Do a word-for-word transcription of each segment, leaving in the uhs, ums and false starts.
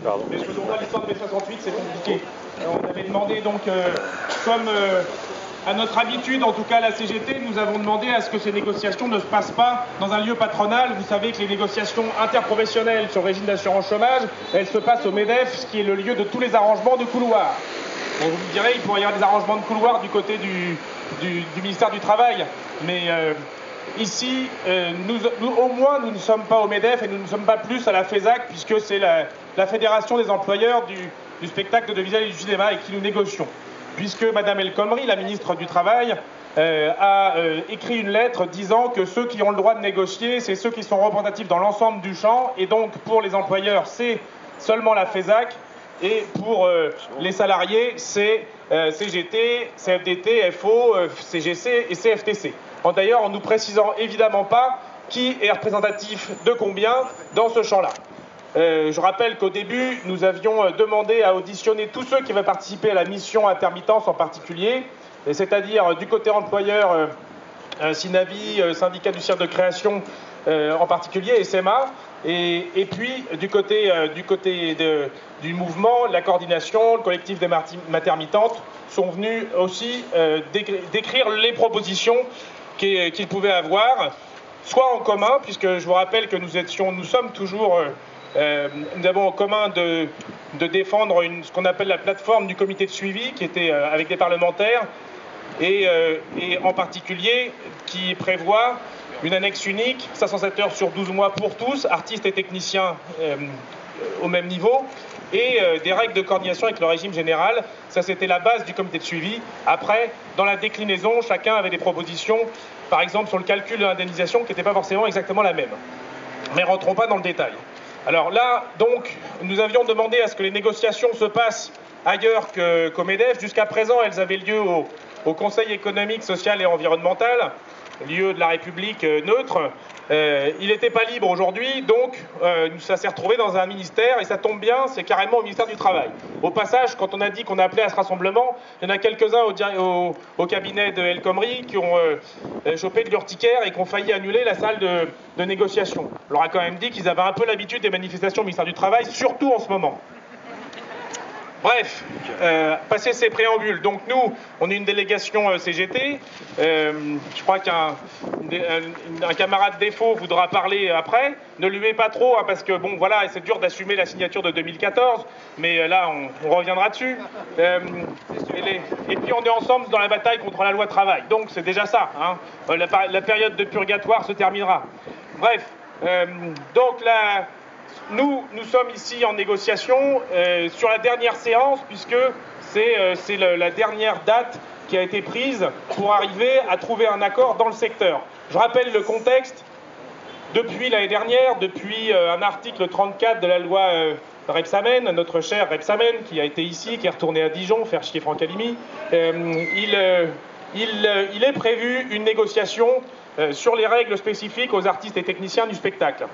Pardon. Mais je faisons pas l'histoire de mai soixante-huit, c'est compliqué. Alors, on avait demandé donc, euh, comme euh, à notre habitude, en tout cas à la C G T, nous avons demandé à ce que ces négociations ne se passent pas dans un lieu patronal. Vous savez que les négociations interprofessionnelles sur le régime d'assurance chômage, elles se passent au MEDEF, ce qui est le lieu de tous les arrangements de couloir. Bon, vous me direz, il pourrait y avoir des arrangements de couloir du côté du, du, du ministère du Travail, mais euh, ici, euh, nous, nous, au moins, nous ne sommes pas au MEDEF et nous ne sommes pas plus à la FESAC, puisque c'est la, la Fédération des employeurs du, du spectacle, de l'audiovisuel et du cinéma avec qui nous négocions. Puisque Mme El Khomri, la ministre du Travail, euh, a euh, écrit une lettre disant que ceux qui ont le droit de négocier, c'est ceux qui sont représentatifs dans l'ensemble du champ, et donc pour les employeurs, c'est seulement la FESAC, et pour euh, les salariés, c'est euh, C G T, C F D T, F O, euh, C G C et C F T C. D'ailleurs, en nous précisant évidemment pas qui est représentatif de combien dans ce champ-là. Euh, je rappelle qu'au début, nous avions demandé à auditionner tous ceux qui avaient participé à la mission intermittence en particulier, c'est-à-dire du côté employeur, euh, euh, Sinavi, euh, syndicat du cirque de création euh, en particulier, S M A, et, et puis du côté, euh, du, côté de, du mouvement, la coordination, le collectif des matermitantes sont venus aussi euh, décrire les propositions qu'ils qu'ils pouvaient avoir, soit en commun, puisque je vous rappelle que nous étions, nous sommes toujours... Euh, Euh, nous avons en commun de, de défendre une, ce qu'on appelle la plateforme du comité de suivi, qui était euh, avec des parlementaires, et, euh, et en particulier qui prévoit une annexe unique, cinq cent sept heures sur douze mois pour tous, artistes et techniciens euh, au même niveau, et euh, des règles de coordination avec le régime général. Ça, c'était la base du comité de suivi. Après, dans la déclinaison, chacun avait des propositions, par exemple sur le calcul de l'indemnisation, qui n'était pas forcément exactement la même. Mais rentrons pas dans le détail. Alors là, donc, nous avions demandé à ce que les négociations se passent ailleurs que, qu'au MEDEF. Jusqu'à présent, elles avaient lieu au, au Conseil économique, social et environnemental, lieu de la République euh, neutre. Euh, il n'était pas libre aujourd'hui, donc euh, ça s'est retrouvé dans un ministère, et ça tombe bien, c'est carrément au ministère du Travail. Au passage, quand on a dit qu'on appelait à ce rassemblement, il y en a quelques-uns au, au, au cabinet de El Khomri qui ont euh, chopé de l'urticaire et qui ont failli annuler la salle de, de négociation. On leur a quand même dit qu'ils avaient un peu l'habitude des manifestations au ministère du Travail, surtout en ce moment. Bref, euh, passer ces préambules. Donc nous, on est une délégation euh, C G T. Euh, je crois qu'un un, un camarade défaut voudra parler après. Ne lui pas trop, hein, parce que bon, voilà, c'est dur d'assumer la signature de deux mille quatorze, mais euh, là, on, on reviendra dessus. Euh, et, les, et puis on est ensemble dans la bataille contre la loi travail. Donc c'est déjà ça. Hein. La, la période de purgatoire se terminera. Bref, euh, donc la... Nous, nous sommes ici en négociation euh, sur la dernière séance, puisque c'est euh, la dernière date qui a été prise pour arriver à trouver un accord dans le secteur. Je rappelle le contexte. Depuis l'année dernière, depuis euh, un article trente-quatre de la loi euh, Rebsamen, notre cher Rebsamen, qui a été ici, qui est retourné à Dijon, faire chier Franck Halimi, euh, il, euh, il, euh, il est prévu une négociation euh, sur les règles spécifiques aux artistes et techniciens du spectacle.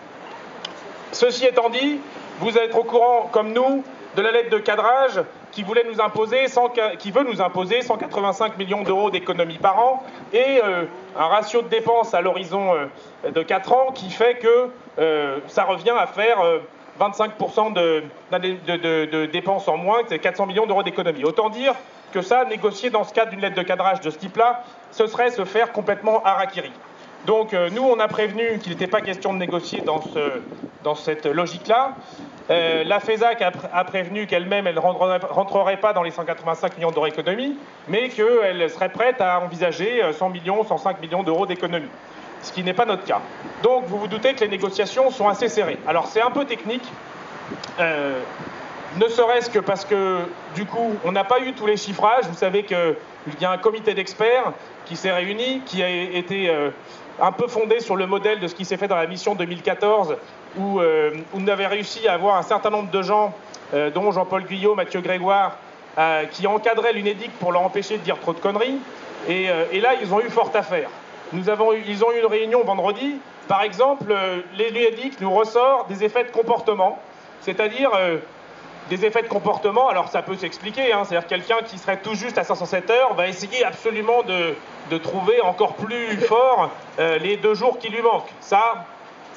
Ceci étant dit, vous êtes au courant, comme nous, de la lettre de cadrage qui, voulait nous imposer cent, qui veut nous imposer cent quatre-vingt-cinq millions d'euros d'économies par an et euh, un ratio de dépenses à l'horizon euh, de quatre ans qui fait que euh, ça revient à faire euh, vingt-cinq pour cent de, de, de, de dépenses en moins, c'est quatre cents millions d'euros d'économies. Autant dire que ça, négocier dans ce cadre d'une lettre de cadrage de ce type-là, ce serait se faire complètement harakiri. Donc euh, nous, on a prévenu qu'il n'était pas question de négocier dans, ce, dans cette logique-là. Euh, la FESAC a, a prévenu qu'elle-même, elle ne rentrerait pas dans les cent quatre-vingt-cinq millions d'euros d'économie, mais qu'elle serait prête à envisager cent millions, cent cinq millions d'euros d'économie, ce qui n'est pas notre cas. Donc vous vous doutez que les négociations sont assez serrées. Alors c'est un peu technique, euh, ne serait-ce que parce que, du coup, on n'a pas eu tous les chiffrages. Vous savez qu'il y a un comité d'experts qui s'est réuni, qui a été... Euh, un peu fondé sur le modèle de ce qui s'est fait dans la mission deux mille quatorze, où, euh, où on avait réussi à avoir un certain nombre de gens, euh, dont Jean-Paul Guyot, Mathieu Grégoire, euh, qui encadraient l'Unédic pour leur empêcher de dire trop de conneries. Et, euh, et là, ils ont eu fort à faire. Nous avons eu, ils ont eu une réunion vendredi. Par exemple, euh, l'Unédic nous ressort des effets de comportement, c'est-à-dire... Euh, des effets de comportement, alors ça peut s'expliquer, hein, c'est-à-dire quelqu'un qui serait tout juste à cinq cent sept heures va essayer absolument de, de trouver encore plus fort euh, les deux jours qui lui manquent. Ça,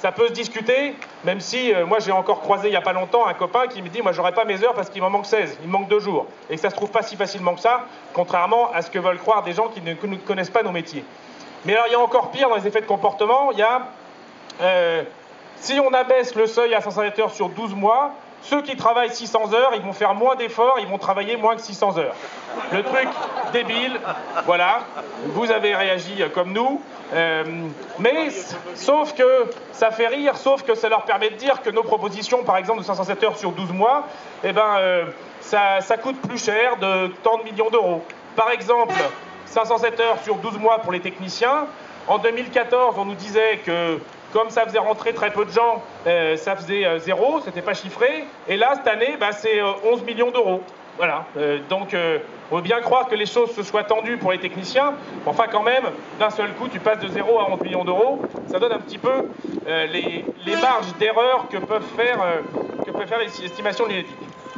ça peut se discuter, même si euh, moi j'ai encore croisé il n'y a pas longtemps un copain qui me dit moi j'aurais pas mes heures parce qu'il m'en manque seize, il me manque deux jours, et que ça se trouve pas si facilement que ça, contrairement à ce que veulent croire des gens qui ne connaissent pas nos métiers. Mais alors il y a encore pire dans les effets de comportement, il y a, euh, si on abaisse le seuil à cinq cents heures sur douze mois, ceux qui travaillent six cents heures, ils vont faire moins d'efforts, ils vont travailler moins que six cents heures. Le truc débile, voilà, vous avez réagi comme nous, euh, mais sauf que ça fait rire, sauf que ça leur permet de dire que nos propositions, par exemple de cinq cent sept heures sur douze mois, eh ben, euh, ça, ça coûte plus cher de tant de millions d'euros. Par exemple, cinq cent sept heures sur douze mois pour les techniciens, en deux mille quatorze, on nous disait que comme ça faisait rentrer très peu de gens, euh, ça faisait euh, zéro, c'était pas chiffré. Et là, cette année, bah, c'est euh, onze millions d'euros. Voilà. Euh, donc, euh, on veut bien croire que les choses se soient tendues pour les techniciens. Enfin, quand même, d'un seul coup, tu passes de zéro à onze millions d'euros. Ça donne un petit peu euh, les, les marges d'erreur que peuvent faire, euh, que peuvent faire les estimations de l'Unédic.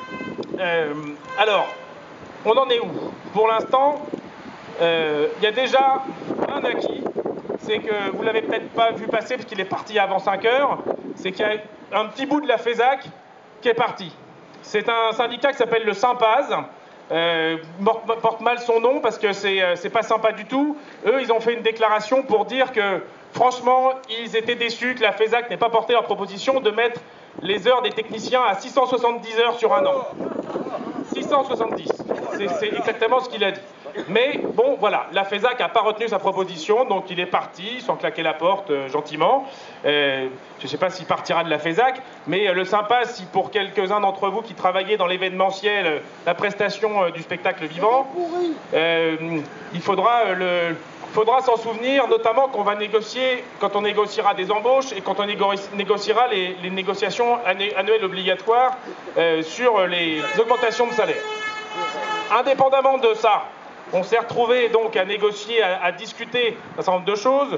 Euh, alors, on en est où? Pour l'instant, il euh, y a déjà un acquis. C'est que vous ne l'avez peut-être pas vu passer parce qu'il est parti avant cinq heures, c'est qu'il y a un petit bout de la FESAC qui est parti. C'est un syndicat qui s'appelle le Sympaz, euh, porte mal son nom parce que c'est c'est pas sympa du tout. Eux, ils ont fait une déclaration pour dire que, franchement, ils étaient déçus que la FESAC n'ait pas porté leur proposition de mettre les heures des techniciens à six cent soixante-dix heures sur un an. six cent soixante-dix, c'est exactement ce qu'il a dit. Mais bon, voilà, la FESAC n'a pas retenu sa proposition, donc il est parti, sans claquer la porte, euh, gentiment. Euh, je ne sais pas s'il partira de la FESAC, mais euh, le sympa, si pour quelques-uns d'entre vous qui travaillaient dans l'événementiel, euh, la prestation euh, du spectacle vivant, euh, il faudra, euh, le, faudra s'en souvenir, notamment qu'on va négocier, quand on négociera des embauches et quand on négociera les, les négociations annuelles obligatoires euh, sur les augmentations de salaire. Indépendamment de ça, on s'est retrouvé donc à négocier, à, à discuter un certain nombre de choses.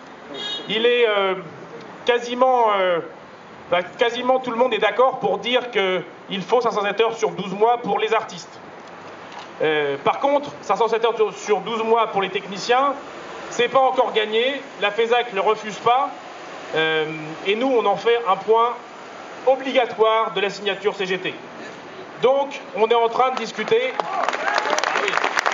Il est euh, quasiment, euh, bah, quasiment tout le monde est d'accord pour dire qu'il faut cinq cent sept heures sur douze mois pour les artistes. Euh, par contre, cinq cent sept heures sur douze mois pour les techniciens, c'est pas encore gagné. La FESAC ne le refuse pas. Euh, et nous, on en fait un point obligatoire de la signature C G T. Donc, on est en train de discuter. Ah oui.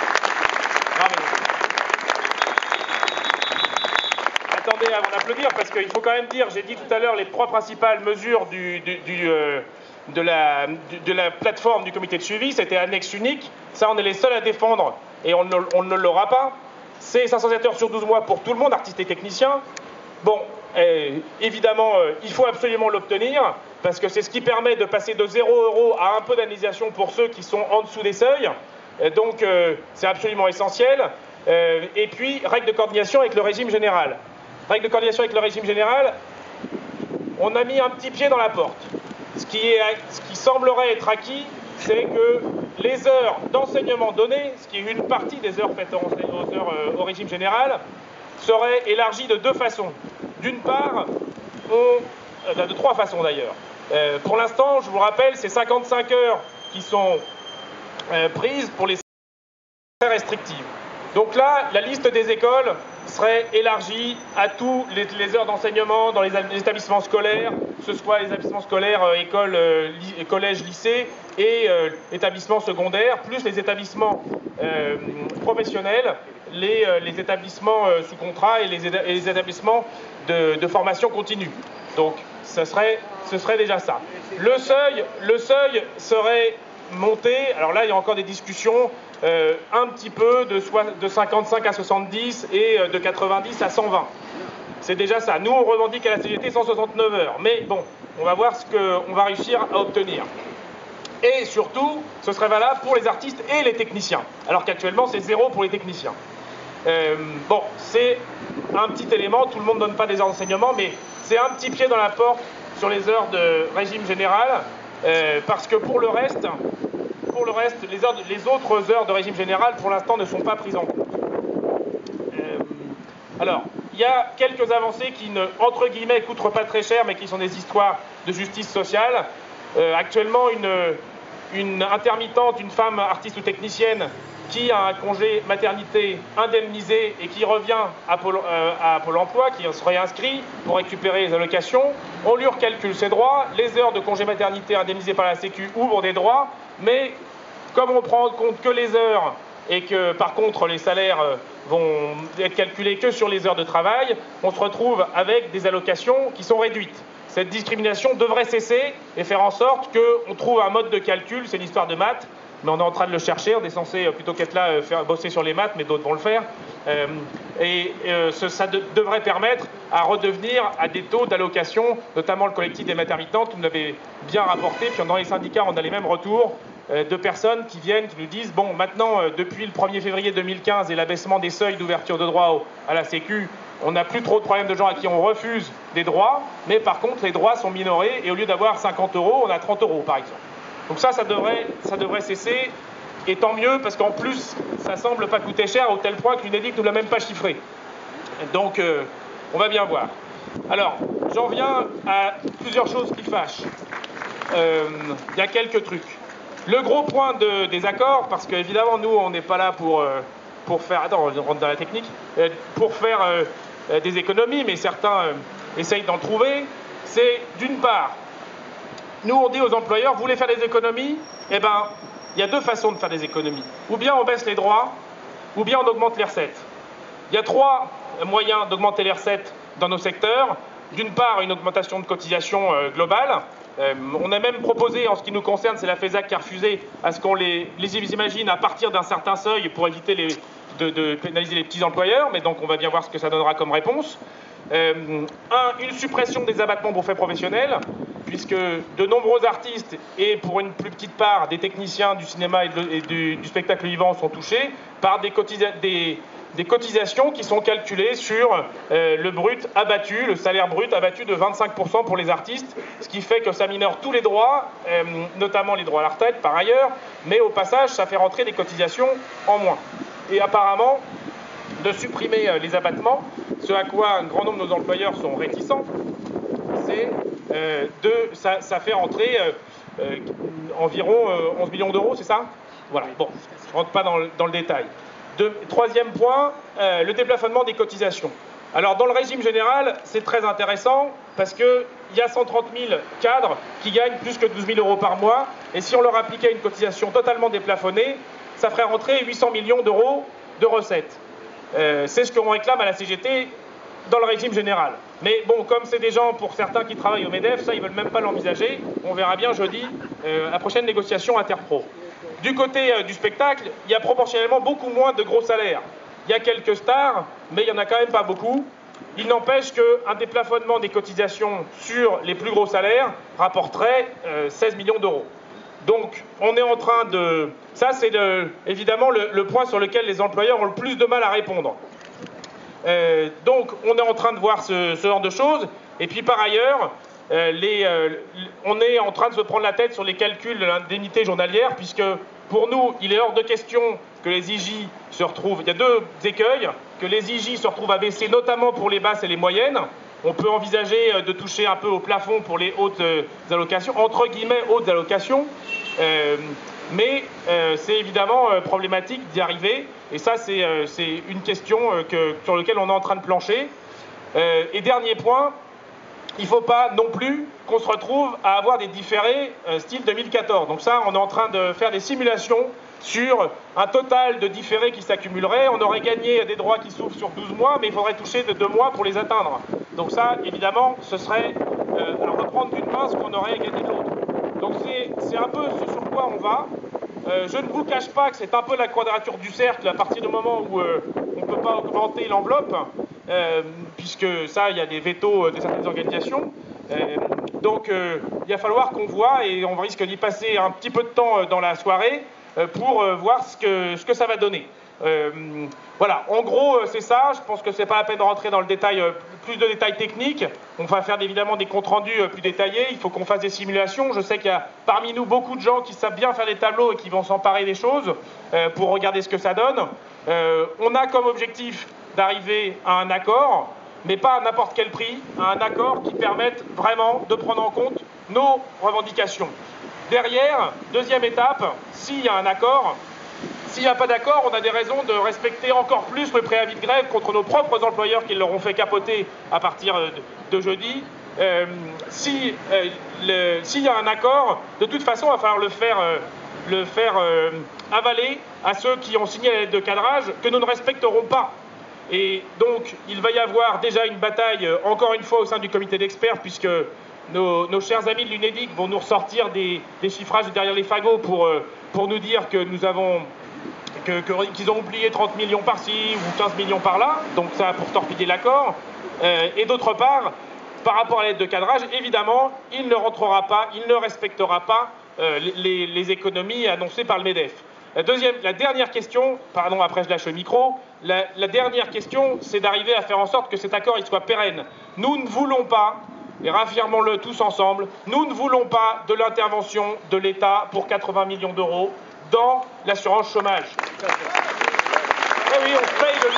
Attendez avant d'applaudir, parce qu'il faut quand même dire, j'ai dit tout à l'heure les trois principales mesures du, du, du, euh, de, la, du, de la plateforme du comité de suivi, c'était annexe unique, ça on est les seuls à défendre et on ne, on ne l'aura pas. C'est cinq cent sept heures sur douze mois pour tout le monde, artistes et techniciens. Bon, euh, évidemment, euh, il faut absolument l'obtenir, parce que c'est ce qui permet de passer de zéro euro à un peu d'indemnisation pour ceux qui sont en dessous des seuils. Donc, euh, c'est absolument essentiel. Euh, et puis, règle de coordination avec le régime général. Règle de coordination avec le régime général, on a mis un petit pied dans la porte. Ce qui, est, ce qui semblerait être acquis, c'est que les heures d'enseignement données, ce qui est une partie des heures faites aux heures, euh, au régime général, seraient élargies de deux façons. D'une part, on, euh, de trois façons d'ailleurs. Euh, pour l'instant, je vous rappelle, c'est cinquante-cinq heures qui sont Euh, prise pour les très restrictives. Donc là, la liste des écoles serait élargie à tous les, les heures d'enseignement dans les, les établissements scolaires, que ce soit les établissements scolaires, euh, écoles, euh, li, collèges, lycées et euh, établissements secondaires, plus les établissements euh, professionnels, les, euh, les établissements euh, sous contrat et les, et les établissements de, de formation continue. Donc, ce serait, ce serait déjà ça. Le seuil, le seuil serait monter, alors là il y a encore des discussions, euh, un petit peu de, de cinquante-cinq à soixante-dix et de quatre-vingt-dix à cent vingt. C'est déjà ça. Nous on revendique à la C G T cent soixante-neuf heures, mais bon, on va voir ce qu'on va réussir à obtenir. Et surtout, ce serait valable pour les artistes et les techniciens, alors qu'actuellement c'est zéro pour les techniciens. Euh, bon, c'est un petit élément, tout le monde ne donne pas des enseignements, mais c'est un petit pied dans la porte sur les heures de régime général. Euh, parce que pour le reste, pour le reste les, heures, les autres heures de régime général, pour l'instant, ne sont pas prises en compte. Euh, alors, il y a quelques avancées qui, ne, entre guillemets, coûtent pas très cher, mais qui sont des histoires de justice sociale. Euh, actuellement, une, une intermittente, une femme artiste ou technicienne, qui a un congé maternité indemnisé et qui revient à Pôle, euh, à Pôle emploi, qui se réinscrit pour récupérer les allocations, on lui recalcule ses droits, les heures de congé maternité indemnisées par la Sécu ouvrent des droits, mais comme on prend en compte que les heures et que par contre les salaires vont être calculés que sur les heures de travail, on se retrouve avec des allocations qui sont réduites. Cette discrimination devrait cesser et faire en sorte qu'on trouve un mode de calcul, c'est une histoire de maths, mais on est en train de le chercher, on est censé, plutôt qu'être là, faire bosser sur les maths, mais d'autres vont le faire. Euh, et euh, ce, ça de, devrait permettre à redevenir à des taux d'allocation, notamment le collectif des maternitantes, qui nous l'avait bien rapporté, puis dans les syndicats, on a les mêmes retours euh, de personnes qui viennent, qui nous disent, bon, maintenant, euh, depuis le premier février deux mille quinze et l'abaissement des seuils d'ouverture de droit au, à la Sécu, on n'a plus trop de problèmes de gens à qui on refuse des droits, mais par contre, les droits sont minorés, et au lieu d'avoir cinquante euros, on a trente euros, par exemple. Donc ça, ça devrait, ça devrait cesser, et tant mieux, parce qu'en plus, ça semble pas coûter cher, au tel point que l'UNEDIC ne l'a même pas chiffré. Donc, euh, on va bien voir. Alors, j'en viens à plusieurs choses qui fâchent. Il euh, y a quelques trucs. Le gros point de, des accords, parce qu'évidemment, nous, on n'est pas là pour, euh, pour faire... Attends, on rentre dans la technique. Euh, pour faire euh, des économies, mais certains euh, essayent d'en trouver, c'est d'une part... Nous, on dit aux employeurs, vous voulez faire des économies? Eh bien, il y a deux façons de faire des économies. Ou bien on baisse les droits, ou bien on augmente les recettes. Il y a trois moyens d'augmenter les recettes dans nos secteurs. D'une part, une augmentation de cotisation euh, globale. Euh, on a même proposé, en ce qui nous concerne, c'est la FESAC qui a refusé, à ce qu'on les, les imagine à partir d'un certain seuil pour éviter les, de, de pénaliser les petits employeurs. Mais donc, on va bien voir ce que ça donnera comme réponse. Euh, un, une suppression des abattements pour faits professionnels, puisque de nombreux artistes et pour une plus petite part des techniciens du cinéma et, de, et du, du spectacle vivant sont touchés par des, cotisa des, des cotisations qui sont calculées sur euh, le brut abattu, le salaire brut abattu de vingt-cinq pour cent pour les artistes, ce qui fait que ça minore tous les droits, euh, notamment les droits à la retraite par ailleurs, mais au passage ça fait rentrer des cotisations en moins. Et apparemment, de supprimer euh, les abattements, ce à quoi un grand nombre de nos employeurs sont réticents, c'est euh, de, ça, ça fait rentrer euh, euh, environ euh, onze millions d'euros, c'est ça? Voilà, bon, je ne rentre pas dans le, dans le détail. De, troisième point, euh, le déplafonnement des cotisations. Alors, dans le régime général, c'est très intéressant parce qu'il y a cent trente mille cadres qui gagnent plus que douze mille euros par mois, et si on leur appliquait une cotisation totalement déplafonnée, ça ferait rentrer huit cents millions d'euros de recettes. Euh, c'est ce qu'on réclame à la C G T dans le régime général. Mais bon, comme c'est des gens, pour certains qui travaillent au MEDEF, ça, ils ne veulent même pas l'envisager. On verra bien jeudi, euh, la prochaine négociation interpro. Du côté euh, du spectacle, il y a proportionnellement beaucoup moins de gros salaires. Il y a quelques stars, mais il n'y en a quand même pas beaucoup. Il n'empêche qu'un déplafonnement des cotisations sur les plus gros salaires rapporterait euh, seize millions d'euros. Donc, on est en train de... Ça, c'est évidemment le, le point sur lequel les employeurs ont le plus de mal à répondre. Euh, donc, on est en train de voir ce, ce genre de choses. Et puis, par ailleurs, euh, les, euh, on est en train de se prendre la tête sur les calculs de l'indemnité journalière, puisque, pour nous, il est hors de question que les I J se retrouvent... Il y a deux écueils, que les I J se retrouvent à baisser, notamment pour les basses et les moyennes. On peut envisager de toucher un peu au plafond pour les hautes allocations, entre guillemets hautes allocations, euh, mais euh, c'est évidemment euh, problématique d'y arriver, et ça c'est euh, une question euh, que, sur laquelle on est en train de plancher. Euh, et dernier point, il ne faut pas non plus qu'on se retrouve à avoir des différés euh, style deux mille quatorze. Donc ça, on est en train de faire des simulations sur un total de différés qui s'accumulerait. On aurait gagné des droits qui s'ouvrent sur douze mois, mais il faudrait toucher de deux mois pour les atteindre. Donc ça, évidemment, ce serait euh, à reprendre d'une main ce qu'on aurait gagné de l'autre. Donc c'est un peu ce sur quoi on va. Euh, je ne vous cache pas que c'est un peu la quadrature du cercle à partir du moment où euh, on ne peut pas augmenter l'enveloppe, euh, puisque ça, il y a des vétos de certaines organisations. Euh, donc euh, il va falloir qu'on voit, et on risque d'y passer un petit peu de temps dans la soirée, pour voir ce que, ce que ça va donner. Euh, voilà, en gros, c'est ça. Je pense que c'est pas la peine de rentrer dans le détail, plus de détails techniques. On va faire évidemment des comptes rendus plus détaillés. Il faut qu'on fasse des simulations. Je sais qu'il y a parmi nous beaucoup de gens qui savent bien faire des tableaux et qui vont s'emparer des choses euh, pour regarder ce que ça donne. Euh, on a comme objectif d'arriver à un accord, mais pas à n'importe quel prix, à un accord qui permette vraiment de prendre en compte nos revendications. Derrière, deuxième étape, s'il y a un accord, s'il n'y a pas d'accord, on a des raisons de respecter encore plus le préavis de grève contre nos propres employeurs qui leur ont fait capoter à partir de, de jeudi. Euh, si euh, le, s'il y a un accord, de toute façon, il va falloir le faire, euh, le faire euh, avaler à ceux qui ont signé la lettre de cadrage que nous ne respecterons pas. Et donc, il va y avoir déjà une bataille, euh, encore une fois, au sein du comité d'experts, puisque nos, nos chers amis de l'UNEDIC vont nous ressortir des, des chiffrages derrière les fagots pour, euh, pour nous dire que nous avons... Que, que, qu'ils ont oublié trente millions par-ci ou quinze millions par-là, donc ça pour torpiller l'accord. Euh, et d'autre part, par rapport à l'aide de cadrage, évidemment, il ne rentrera pas, il ne respectera pas euh, les, les économies annoncées par le MEDEF. La, deuxième, la dernière question, pardon, après je lâche le micro, la, la dernière question, c'est d'arriver à faire en sorte que cet accord il soit pérenne. Nous ne voulons pas, et réaffirmons-le tous ensemble, nous ne voulons pas de l'intervention de l'État pour quatre-vingts millions d'euros dans l'assurance chômage. Eh oui, on paye le...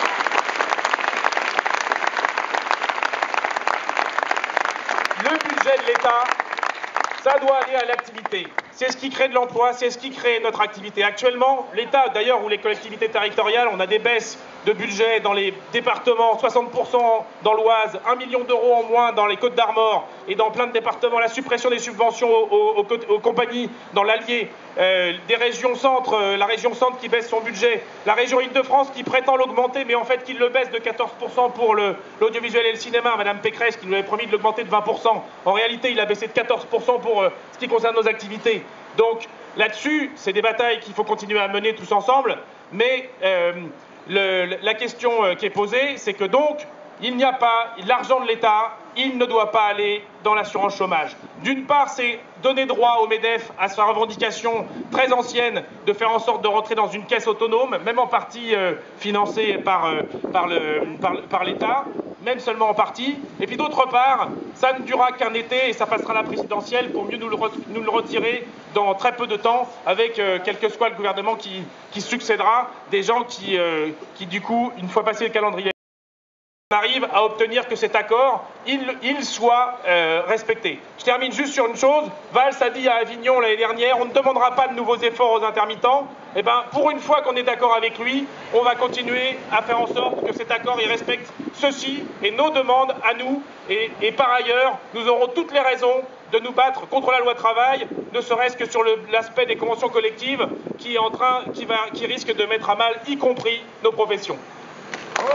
Le budget de l'État, ça doit aller à l'activité. C'est ce qui crée de l'emploi, c'est ce qui crée notre activité. Actuellement, l'État, d'ailleurs, ou les collectivités territoriales, on a des baisses de budget dans les départements, soixante pour cent dans l'Oise, un million d'euros en moins dans les Côtes-d'Armor et dans plein de départements, la suppression des subventions aux, aux, aux compagnies dans l'Allier, euh, des régions centres, euh, la région centre qui baisse son budget, la région Île-de-France qui prétend l'augmenter, mais en fait qui le baisse de quatorze pour cent pour l'audiovisuel et le cinéma, Madame Pécresse qui nous avait promis de l'augmenter de vingt pour cent. En réalité, il a baissé de quatorze pour cent pour euh, ce qui concerne nos activités. Donc là-dessus, c'est des batailles qu'il faut continuer à mener tous ensemble, mais euh, le, la question qui est posée, c'est que donc, il n'y a pas l'argent de l'État, il ne doit pas aller dans l'assurance chômage. D'une part, c'est donner droit au MEDEF à sa revendication très ancienne de faire en sorte de rentrer dans une caisse autonome, même en partie euh, financée par, euh, par, le, par, par l'État, même seulement en partie. Et puis d'autre part, ça ne durera qu'un été et ça passera à la présidentielle pour mieux nous le, nous le retirer dans très peu de temps avec euh, quel que soit le gouvernement qui, qui succédera, des gens qui, euh, qui du coup, une fois passé le calendrier, arrive à obtenir que cet accord, il, il soit euh, respecté. Je termine juste sur une chose. Valls a dit à Avignon l'année dernière, on ne demandera pas de nouveaux efforts aux intermittents. Eh ben, pour une fois qu'on est d'accord avec lui, on va continuer à faire en sorte que cet accord il respecte ceci et nos demandes à nous. Et, et par ailleurs, nous aurons toutes les raisons de nous battre contre la loi travail, ne serait-ce que sur l'aspect des conventions collectives qui, est en train, qui, va, qui risque de mettre à mal, y compris nos professions. Oh,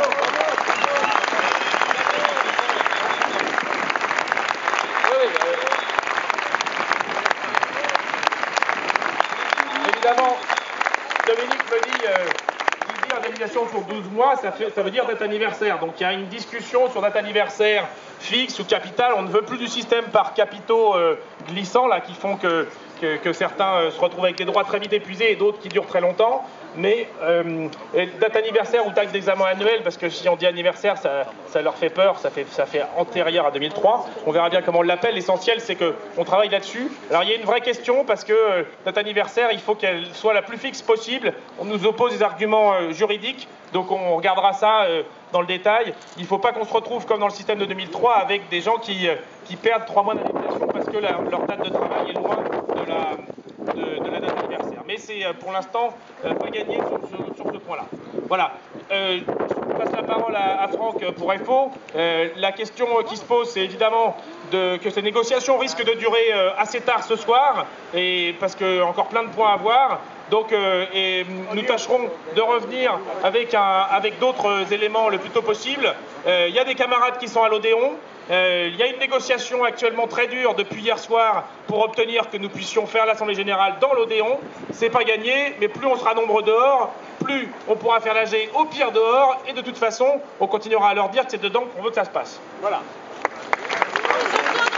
évidemment, Dominique me dit, euh, il dit indemnisation sur douze mois, ça, fait, ça veut dire date anniversaire. Donc il y a une discussion sur date anniversaire fixe ou capitale. On ne veut plus du système par capitaux euh, glissants là, qui font que, que, que certains euh, se retrouvent avec des droits très vite épuisés et d'autres qui durent très longtemps. Mais euh, date anniversaire ou taxe d'examen annuel, parce que si on dit anniversaire, ça, ça leur fait peur, ça fait, ça fait antérieur à deux mille trois. On verra bien comment on l'appelle. L'essentiel, c'est qu'on travaille là-dessus. Alors, il y a une vraie question, parce que euh, date anniversaire, il faut qu'elle soit la plus fixe possible. On nous oppose des arguments euh, juridiques, donc on regardera ça euh, dans le détail. Il ne faut pas qu'on se retrouve comme dans le système de deux mille trois, avec des gens qui, euh, qui perdent trois mois d'indemnisation parce que la, leur date de travail est loin de la, de, de la date d'anniversaire. Mais c'est euh, pour l'instant euh, pas gagné sur, sur, sur ce point-là. Voilà. Euh, je passe la parole à, à Franck pour F O. Euh, la question qui se pose, c'est évidemment de, que ces négociations risquent de durer euh, assez tard ce soir, et parce qu'il y a encore plein de points à voir. Donc, euh, et nous tâcherons de revenir avec, un, avec d'autres éléments le plus tôt possible. Il euh, y a des camarades qui sont à l'Odéon. Il euh, y a une négociation actuellement très dure depuis hier soir pour obtenir que nous puissions faire l'Assemblée Générale dans l'Odéon. C'est pas gagné, mais plus on sera nombreux dehors, plus on pourra faire l'A G au pire dehors. Et de toute façon, on continuera à leur dire que c'est dedans qu'on veut que ça se passe. Voilà.